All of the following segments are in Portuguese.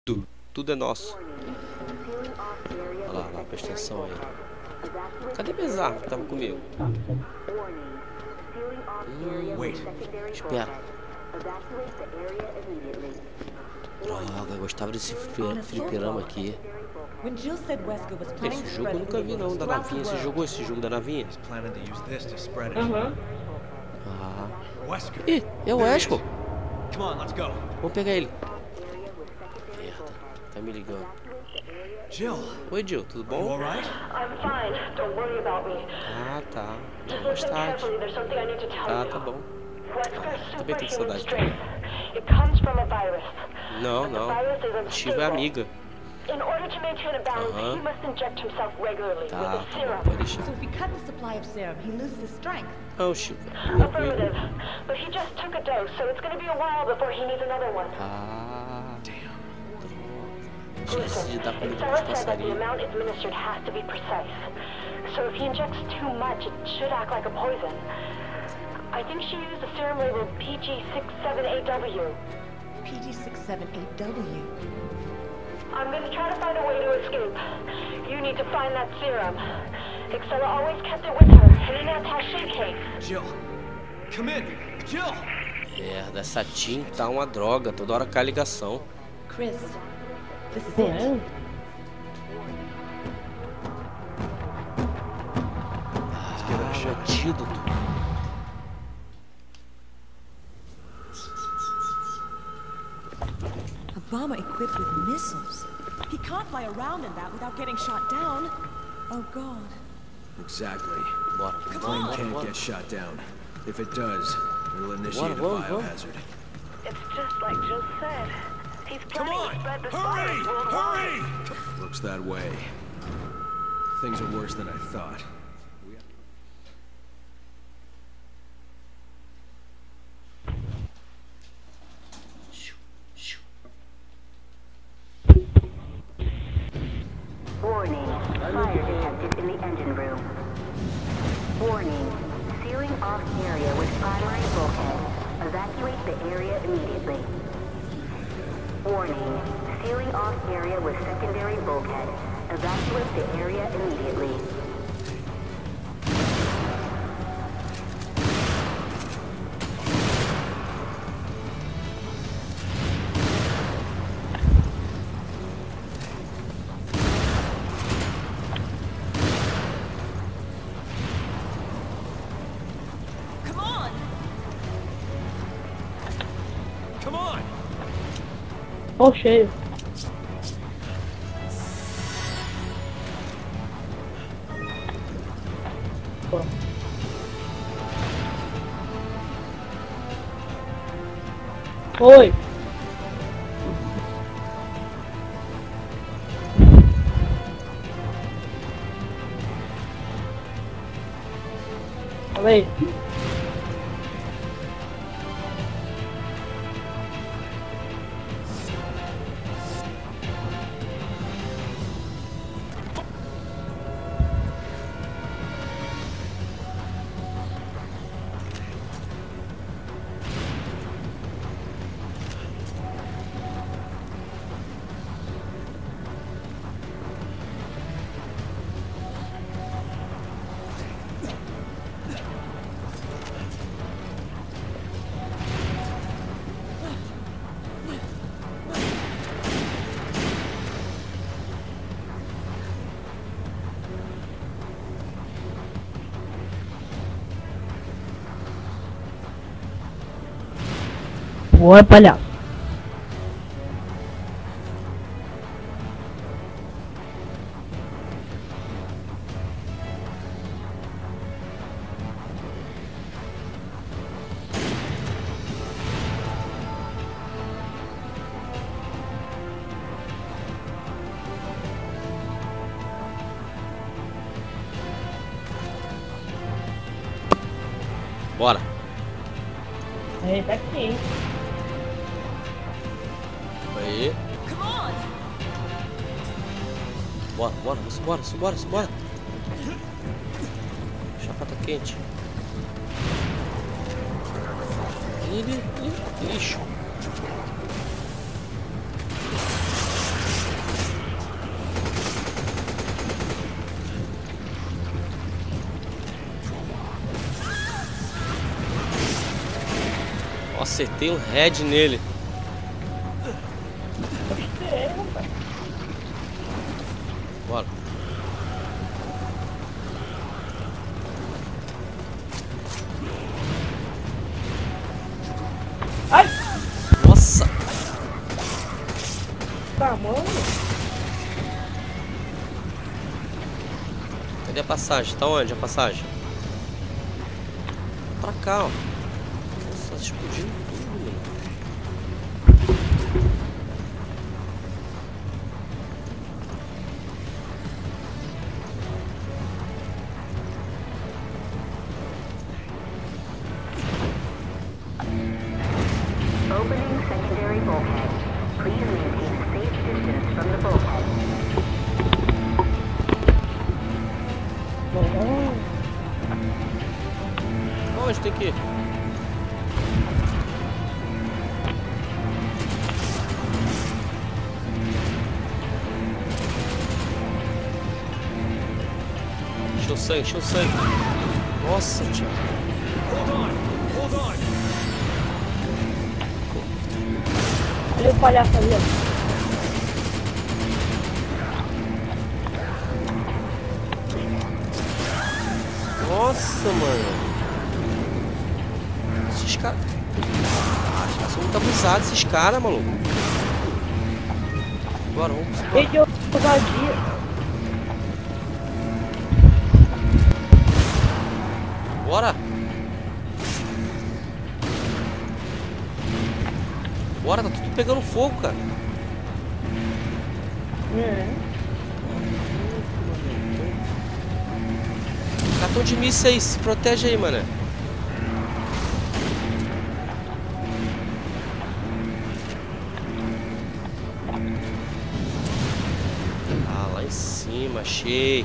Tudo é nosso. Olha lá, presta atenção aí. Cadê minhas armas que estavam comigo? Espera. Droga, eu gostava desse fliperama aqui. Esse jogo eu nunca vi não, da navinha. Você jogou esse jogo da navinha? Ah. Ih, é o Wesker. Vamos pegar ele. Merda, tá me ligando. Jill. Oi, Jill, tudo bom? Ah, tá. Não, mais tarde. Tá bom. Também tenho saudade. Não, não. Shiva é amiga. Aham. Tá, pode deixar. Não, Shiva. Ah. Chance de dar comida pros passarinhos. So if he injects too much, it should act like a poison. I think she used a serum labeled PG67AW. PG67AW? I'm gonna try to find a way to escape. You need to find that serum. Excella always kept it with her, and in that attaché case. Jill, come in. Jill! Merda, essa Tim tá uma droga. Toda hora cai a ligação. Chris, this is it. Antídoto. A bomber equipped with missiles. He can't fly around in that without getting shot down. Oh God. Exactly. Bora. The plane can't get shot down. If it does, it'll initiate a biohazard. It's just like Jill said. He's planning to spread this virus worldwide. Hurry! Looks that way. Things are worse than I thought. Warning, fire detected in the engine room. Warning, sealing off area with primary bulkhead. Evacuate the area immediately. Warning, sealing off area with secondary bulkhead. Evacuate the area immediately. Ó, cheio. Oi. Fala aí. Boa, palhaço. Bora. É, tá aqui. Aí. Bora, bora. Chapa tá quente. Lixo. Acertei um head nele. Gostei, rapaz. Bora. Ai! Nossa! Tá, mano. Cadê a passagem? Tá onde a passagem? Pra cá, ó. Nossa, explodindo tudo, mano. Opening secondary bulkhead. Please maintain a safe distance from the bulkhead. Onde tem que ir? Encheu o sangue, encheu o sangue. Nossa, tio. Olha o palhaço ali, ó. Nossa, mano. Esses caras... Ah, são muito abusados esses caras, maluco. Bora, vamos. Ele ousadia. Bora. Bora, tá tudo pegando fogo, cara. Cartão de mísseis, se protege aí, mané. Ah, lá em cima, achei.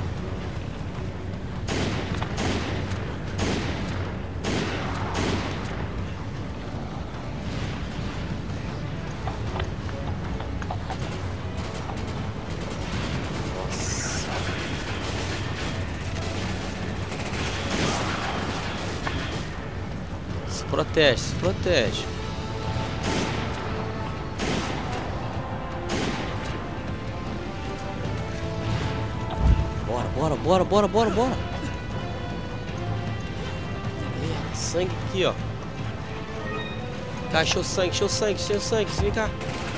Protege, se protege. Bora. Sangue aqui, ó. Cá, encheu sangue. Vem cá.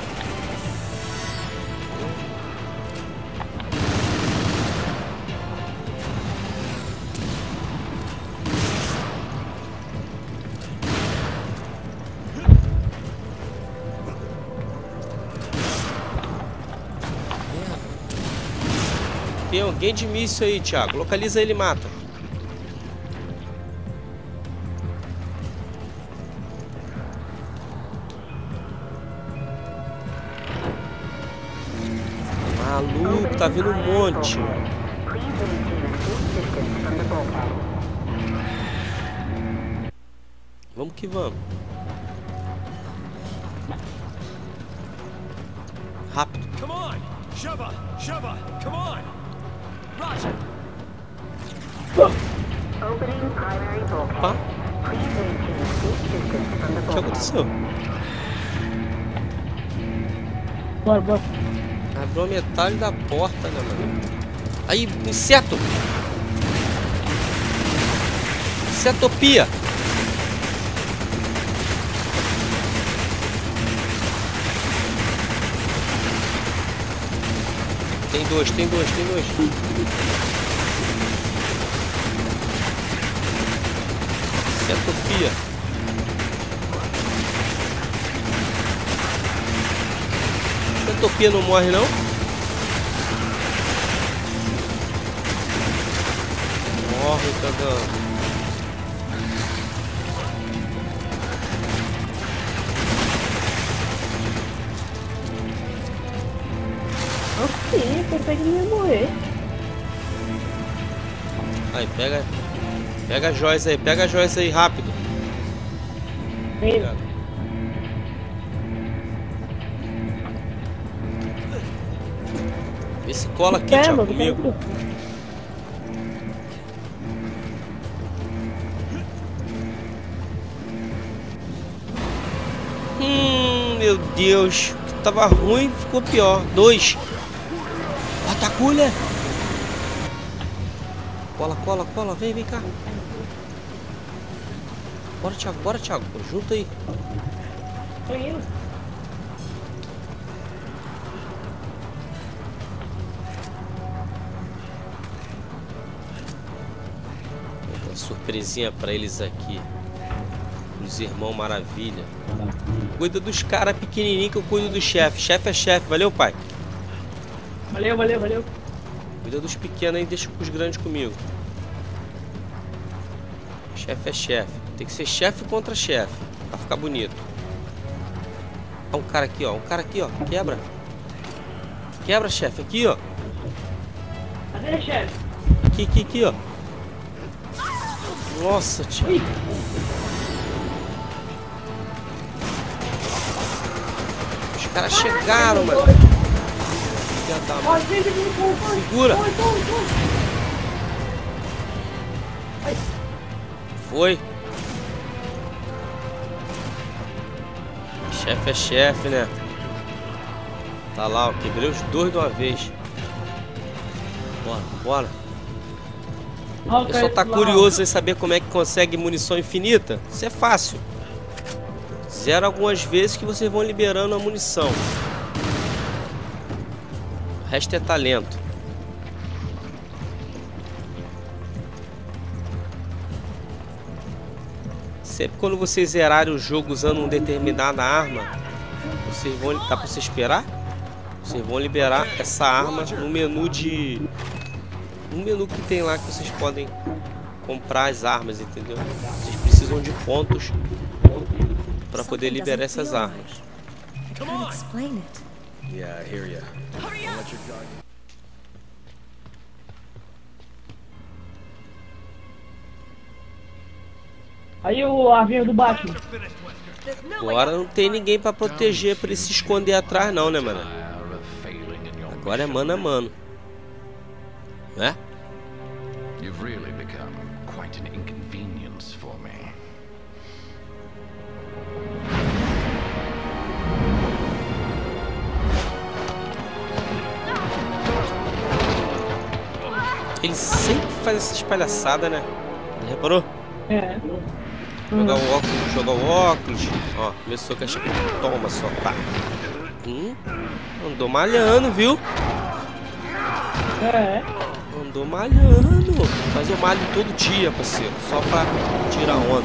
Tem alguém de míssil aí, Thiago. Localiza ele e mata. Maluco, tá vindo um monte. Vamos que vamos. Rápido. Come on! Shove, come on! Roger! Opening primary bulkhead. Opa, Please maintain a safe distance from the o que bulkhead. aconteceu? Bora. Abriu a metade da porta, né, mano? Aí, inseto! Insetopia! Tem dois. Insetopia. Insetopia não morre, não? Morre, cagão. Sim, pensei que ele ia morrer. Aí, pega as joias aí, rápido. Vem. Vê se cola aqui, Thiago, comigo. Meu Deus. O que tava ruim ficou pior. 2. Ataculha. Cola, cola, cola. Vem, vem cá. Bora, Thiago. Bora, Thiago. Junta aí. Tô indo. Uma surpresinha pra eles aqui. Os irmãos Maravilha. Cuida dos caras pequenininhos que eu cuido do chefe. Chefe é chefe. Valeu, pai. Valeu, valeu, valeu. Cuida dos pequenos aí, deixa os grandes comigo. Chefe é chefe. Tem que ser chefe contra chefe. Pra ficar bonito. Olha um cara aqui, ó. Um cara aqui, ó. Quebra. Quebra, chefe. Aqui, ó. Cadê, chefe? Aqui, aqui, aqui, ó. Nossa, tio. Os caras chegaram, mano. Segura. Foi. Chefe é chefe, né? Tá lá, ó. Quebrei os dois de uma vez. Bora, bora. O pessoal tá curioso em saber como é que consegue munição infinita. Isso é fácil. Zero algumas vezes que vocês vão liberando a munição. O resto é talento. Sempre quando vocês zerarem o jogo usando uma determinada arma, vocês vão... Dá pra você esperar? Vocês vão liberar essa arma no menu de... Um menu que tem lá que vocês podem comprar as armas, entendeu? Vocês precisam de pontos para poder liberar essas armas. Yeah, I hear ya. Aí o avião do Batman. Agora não tem ninguém para proteger, para ele se esconder atrás não, né, mano? Agora é mano a mano. Né? You've really become quite an inconvenience for me. Ele sempre faz essas palhaçadas, né? Reparou? É. Jogar o óculos, jogar o óculos. Ó, começou com a chave. Toma só, tá. Andou malhando, viu? É. Andou malhando. Mas eu malho todo dia, parceiro. Só pra tirar onda.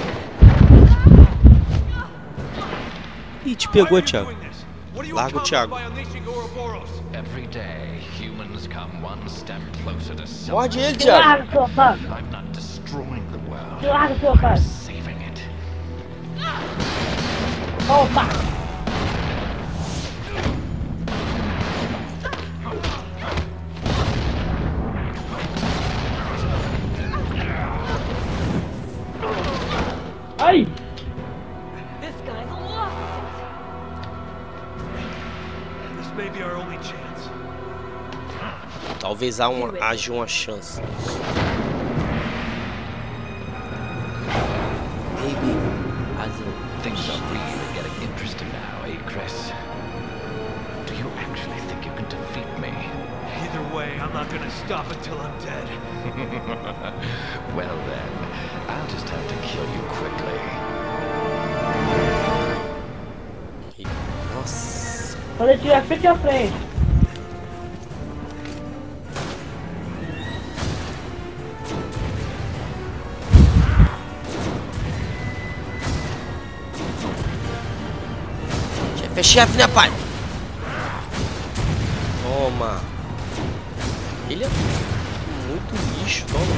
Ih, te pegou, Thiago. Larga o Thiago. Every day, humans come one step closer to Morde ele, Thiago. Larga, seu otário. I'm not destroying the world. Larga, seu otário. Saving it. Ó, otário. Ai! This guy's lost. This may be our only chance. Talvez haja uma chance. Baby, Things are really getting interesting now, eh, Chris? Do you actually think you can defeat me? Either way, I'm not gonna stop until I'm dead. Well then, I'll just have to kill you quickly. Nossa. Quando ele tiver frente a frente. Chefe é chefe, né, pai? Toma. Ele é muito lixo, toma.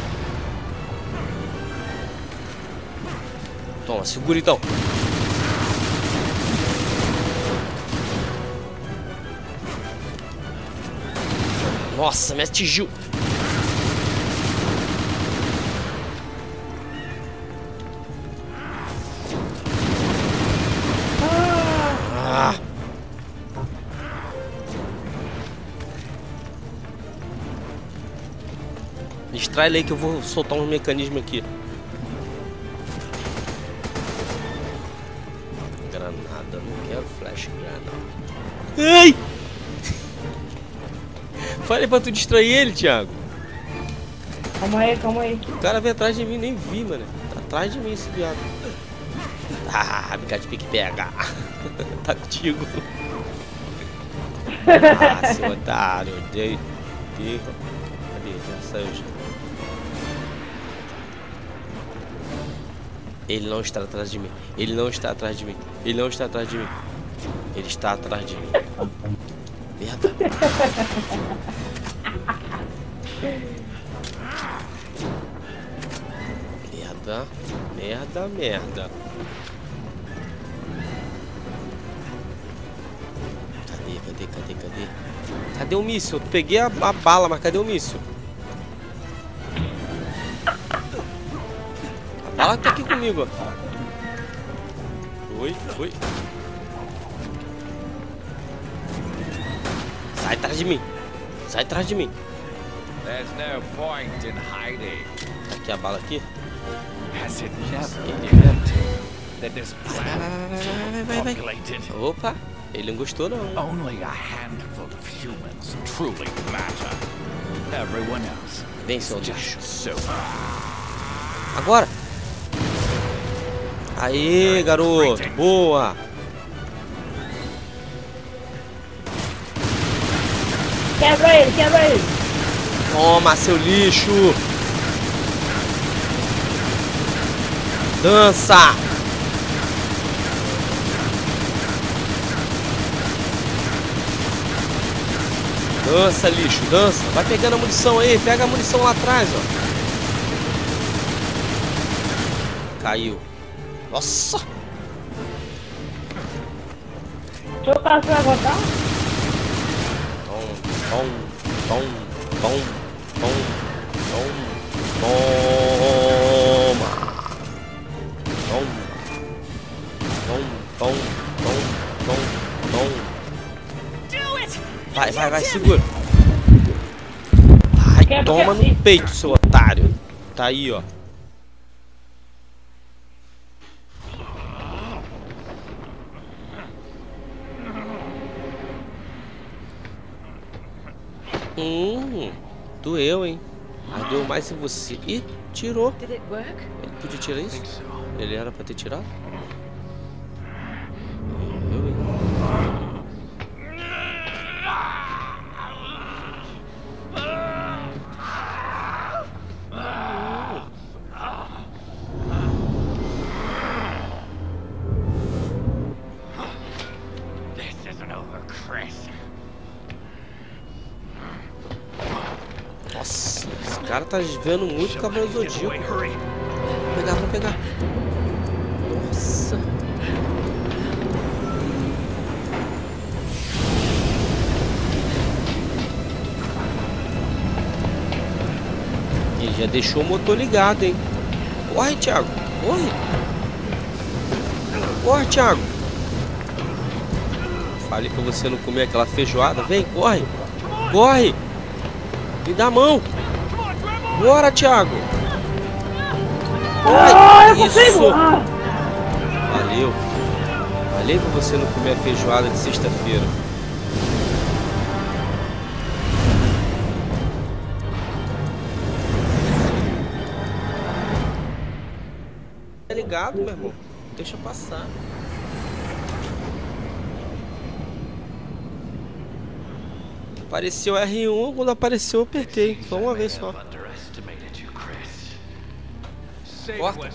Toma, segura então. Nossa, me atingiu. Ah. Distrai ele aí que eu vou soltar um mecanismo aqui. Granada, não quero Ai! Falei pra tu distrair ele, Thiago. Calma aí, calma aí. O cara veio atrás de mim, nem vi, mano. Tá atrás de mim esse viado. Ah, brincar de pique-pega. Tá contigo. Ah, seu otário. Cadê? Já saiu já. Ele não está atrás de mim. Ele não está atrás de mim. Ele não está atrás de mim. Ele está atrás de mim. Merda. Merda. Merda, merda. Cadê? Cadê o míssil? Eu peguei a bala, mas cadê o míssil? A bala tá aqui comigo, ó. Oi. Sai atrás de mim. Sai atrás de mim. There's no point in hiding. Tá aqui a bala aqui. Has it never occurred to you that this planet Vai. populated? Opa, ele não gostou não. Only a handful of humans truly matter. Everyone else Vem, is seu just lixo. so. Agora. Aê, garoto. Boa. Quebra ele. Toma, seu lixo. Dança. Dança, lixo, dança. Vai pegando a munição aí. Pega a munição lá atrás, ó. Caiu. Nossa. Seu caso vai aguentar? Tom. Vai, segura. Ai, toma no peito, seu otário. Tá aí, ó. Doeu, hein? Ardeu mais em você. Ih, tirou. Ele podia tirar isso? Ele era pra ter tirado? Eu, hein? This isn't over, Chris. Nossa, esse cara tá vendo muito Cavaleiro do Zodíaco. Vou pegar. Nossa. Ele já deixou o motor ligado, hein? Corre, Thiago. Corre, Thiago. Falei pra você não comer aquela feijoada. Vem, corre. Me dá a mão. Bora, Thiago. Isso. Valeu. Falei pra você não comer a feijoada de sexta-feira. Tá ligado, meu irmão? Deixa passar. Apareceu R1, quando apareceu eu apertei. Só uma vez só. Corta.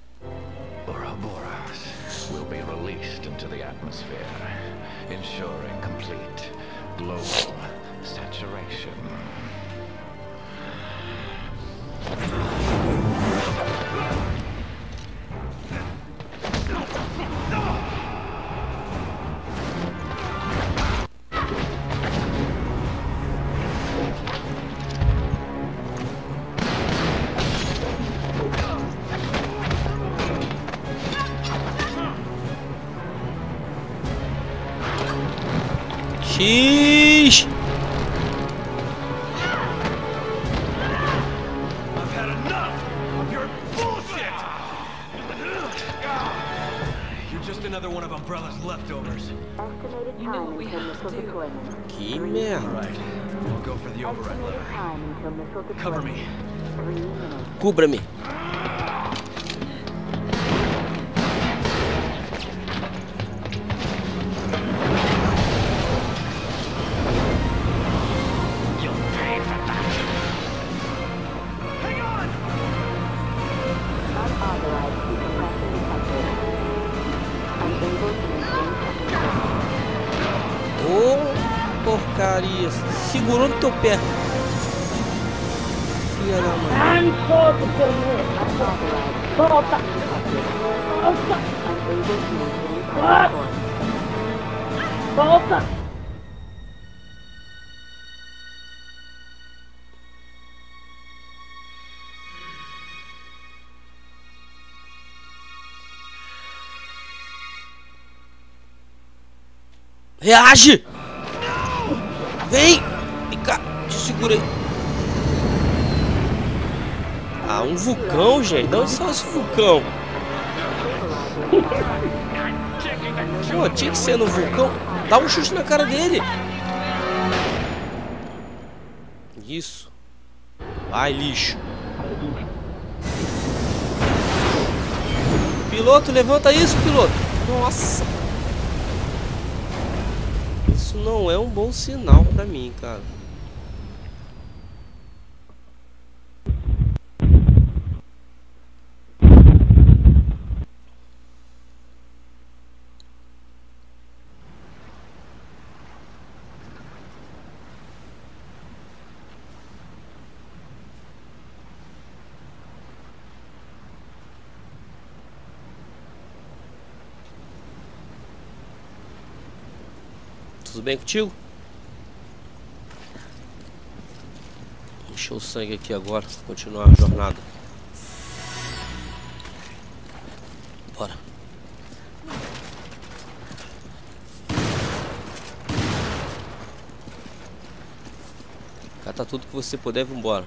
Ouroboros will be released into the atmosphere, ensuring complete global saturation. X. I've had enough of your bullshit! You're just another one of Umbrella's leftovers. Estimated You know time what we until have to missiles do. Que merda. Right. I'll go for the override lever. Time until missile Cover deployment. me. 3 minutes. Cubra-me. Hang on! Unauthorized decompression detected. Unable to maintain technical. Ô, porcaria. Segurou no teu pé. Filha da mãe. Ah, me solta, seu amor. Unauthorized Solta. Solta. unable to maintain Ah! technical. Solta. Reage! Vem! Vem cá, te segura aí. Ah, um vulcão, gente. De onde saiu esse vulcão? Pô, tinha que ser no vulcão. Dá um chute na cara dele. Isso. Vai, lixo. Piloto, levanta isso, piloto. Nossa. Isso não é um bom sinal pra mim, cara. Tudo bem contigo? Encher o sangue aqui agora, continuar a jornada. Bora. Cata tudo que você puder, vambora.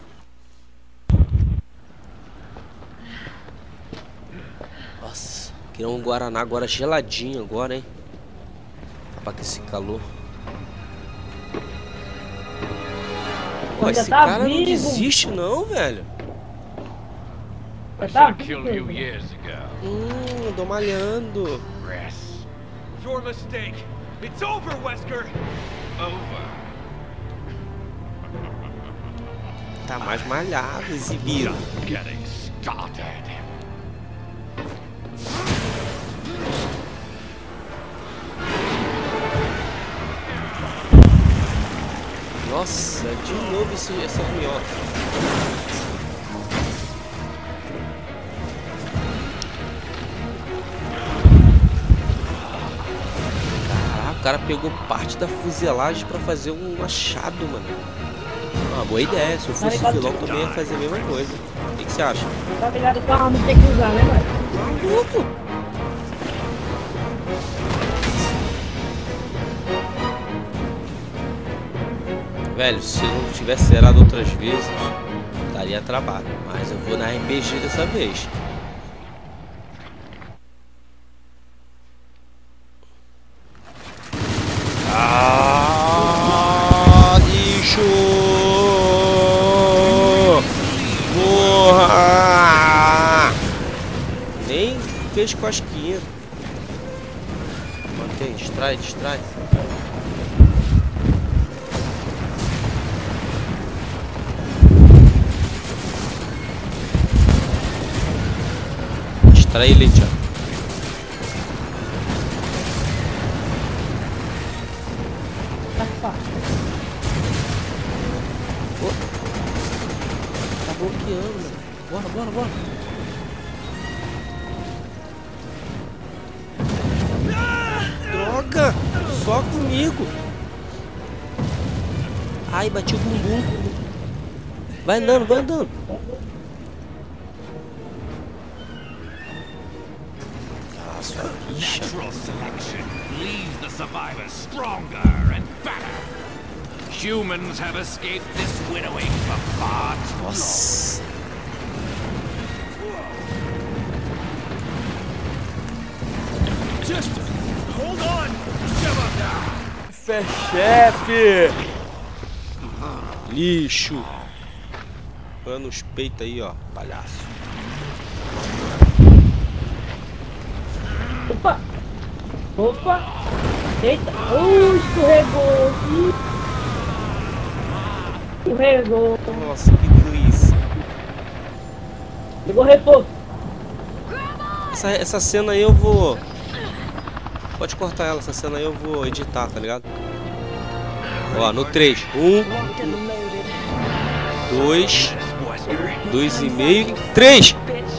Nossa, queria um Guaraná agora geladinho agora, hein? Pra que esse calor. Pô, esse tá cara não vivo. desiste não, velho. I Tá should have killed you vivo. years ago. Tô malhando. Chris. Your mistake. It's over, Wesker. Over. Tá mais malhado, exibido. Just getting started. Nossa, de novo essa minhoca. Caraca, o cara pegou parte da fuselagem pra fazer um machado, mano. Uma boa ideia, se eu fosse vilão também ia fazer a mesma coisa. O que você acha? Tá ligado que a arma tem que usar, né, mano? Maluco! Velho, se eu não tivesse zerado outras vezes, daria trabalho. Mas eu vou na RPG dessa vez. Ah, lixo! Porra! Nem fez cosquinha. Ok, distrai, distrai. Distrai ele, tchau. Tá fácil. Tá bloqueando, mano. Bora, bora, bora. Droga! Só comigo. Ai, bati o bumbum. Vai andando, vai andando. Ah, sua bicha. Natural selection leaves the survivors stronger and fatter. Humans have escaped this winnowing for far too long. Nossa. Just hold on. Shove up now. Fé, chefe! Lixo! Põe nos peitos aí, ó, palhaço. Opa! Opa! Eita! Escorregou! Escorregou! Nossa, que delícia! Pegou reforço! Essa cena aí eu vou... Pode cortar ela, essa cena aí eu vou editar, tá ligado? Ó, no 3. 1, 2, 2,5, 3!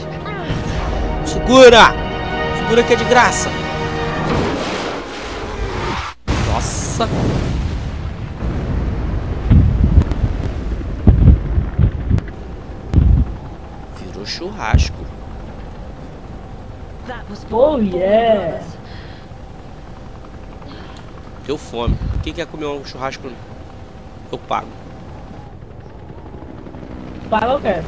Segura! Segura que é de graça! Nossa! Virou churrasco. Oh yeah! Deu fome. Quem quer comer um churrasco? Eu pago. Paga, eu quero.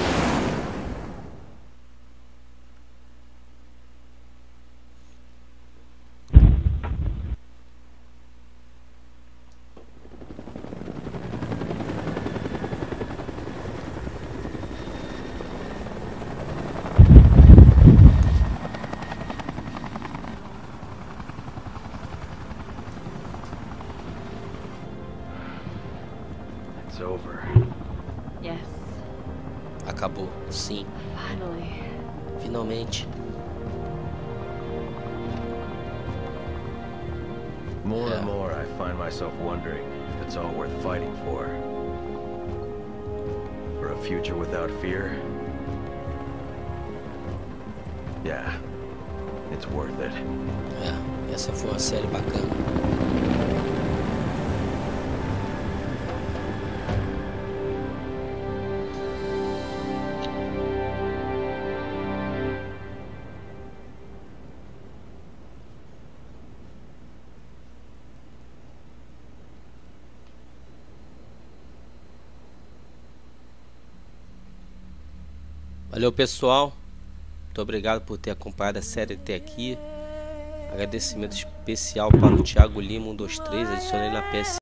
It's over. Yes, Acabou. Sim. finally. Finalmente. More and more, I find myself wondering if it's all worth fighting for. For a future without fear? Yeah, it's worth it. É, essa foi uma série bacana. Valeu, pessoal. Muito obrigado por ter acompanhado a série até aqui. Agradecimento especial para o Thiago Lima 123, adicionei na PS